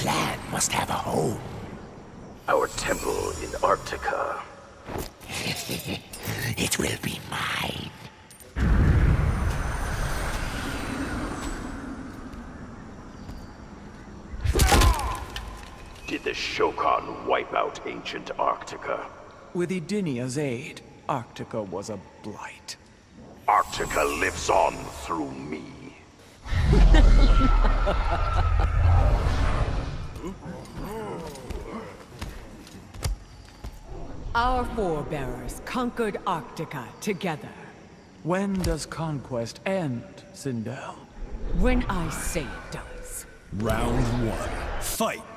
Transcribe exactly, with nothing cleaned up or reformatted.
clan must have a home. Our temple in Arctika. It will be mine. Did the Shokan wipe out ancient Arctika? With Edenia's aid, Arctika was a blight. Arctika lives on through me. Our forebearers conquered Arctika together. When does conquest end, Sindel? When I say it does. Round one. Fight!